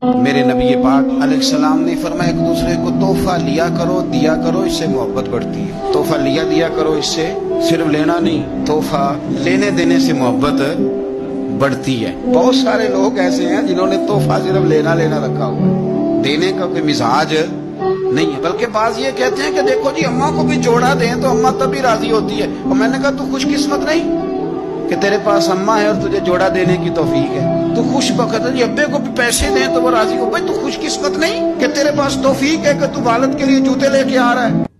मेरे नबी पाक अलैहिस्सलाम ने फरमाया एक दूसरे को तोहफा लिया करो, दिया करो, इससे मोहब्बत बढ़ती है। तोहफा लिया दिया करो, इससे सिर्फ लेना नहीं, तोहफा लेने देने से मोहब्बत बढ़ती है। बहुत सारे लोग ऐसे हैं जिन्होंने तोहफा सिर्फ लेना लेना रखा हुआ है, देने का कोई मिजाज नहीं है। बल्कि बाज ये कहते हैं कि देखो जी अम्मा को भी जोड़ा दें तो अम्मा तभी राजी होती है। और मैंने कहा तू खुशकिस्मत नहीं कि तेरे पास अम्मा है और तुझे जोड़ा देने की तौफीक है। तू खुश बखत है, अब्बे को भी पैसे दें तो वो राजी हो। भाई तू खुशकिस्मत नहीं कि तेरे पास तौफीक है कि तू वालिद के लिए जूते लेके आ रहा है।